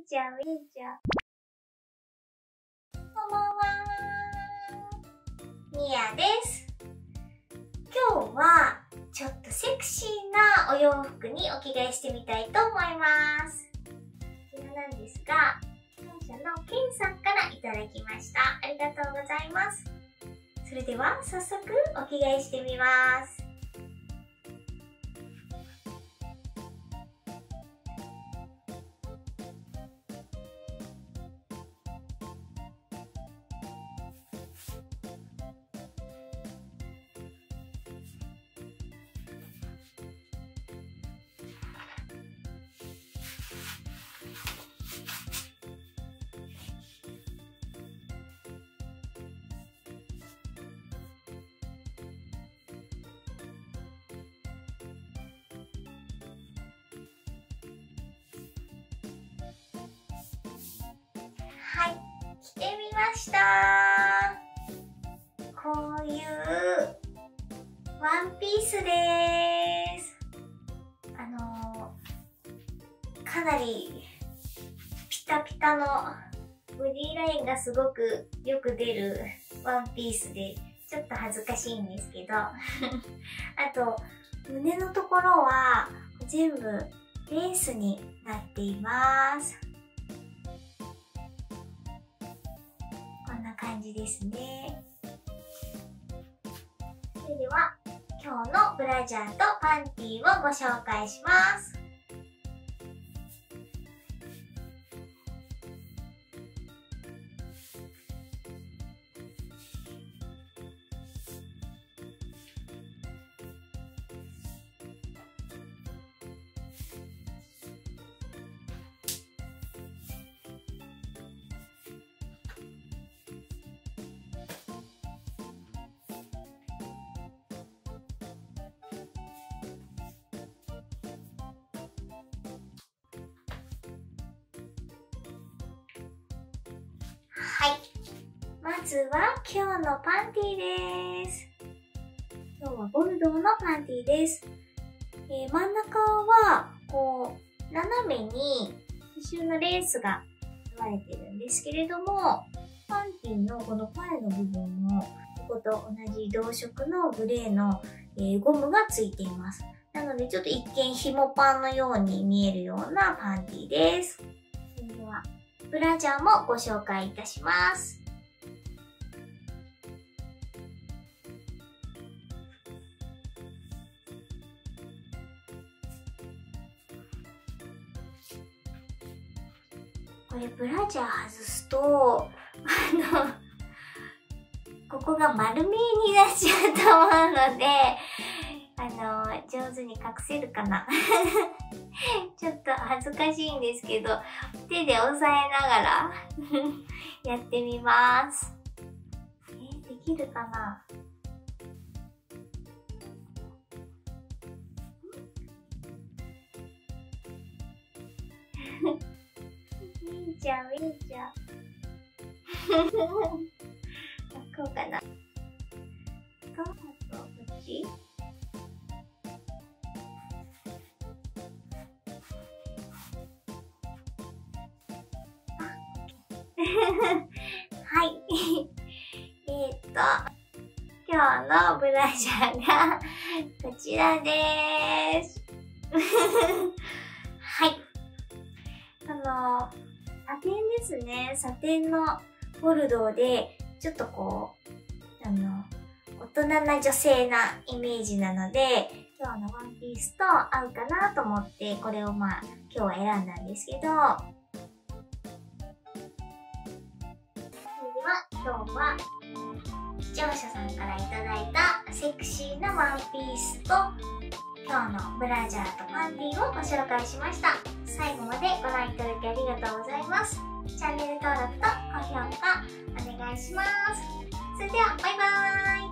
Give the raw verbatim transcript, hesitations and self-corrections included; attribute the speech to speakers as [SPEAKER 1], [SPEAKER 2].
[SPEAKER 1] ちゃん、みーちゃん。こんばんはー。みやです。今日はちょっとセクシーなお洋服にお着替えしてみたいと思います。こちらなんですが、当社のケンさんからいただきました。ありがとうございます。それでは早速お着替えしてみます。はい、着てみました。こういうワンピースです。あのー、かなりピタピタのボディラインがすごくよく出るワンピースでちょっと恥ずかしいんですけどあと胸のところは全部レースになっています。こんな感じですね。それでは今日のブラジャーとパンティーをご紹介します。はい。まずは今日のパンティーです。今日はボルドーのパンティーです。えー、真ん中は、こう、斜めに刺繍のレースが組まれてるんですけれども、パンティーのこの前の部分も、ここと同じ同色のグレーの、えー、ゴムがついています。なのでちょっと一見紐パンのように見えるようなパンティーです。それではブラジャーもご紹介いたします。これブラジャー外すと、あの、ここが丸見えになっちゃうと思うので、あの、上手に隠せるかなちょっと恥ずかしいんですけど、手で押さえながらやってみます。えー、できるかなみーちゃん、みーちゃん。こうかな。と、あと、こっちはい。えっと、今日のブラジャーがこちらです。はい。あの、サテンですね。サテンのボルドーで、ちょっとこう、あの、大人な女性なイメージなので、今日のワンピースと合うかなと思って、これをまあ、今日は選んだんですけど、今日は視聴者さんからいただいたセクシーなワンピースと今日のブラジャーとパンティーをご紹介しました。最後までご覧いただきありがとうございます。チャンネル登録と高評価お願いします。それではバイバーイ。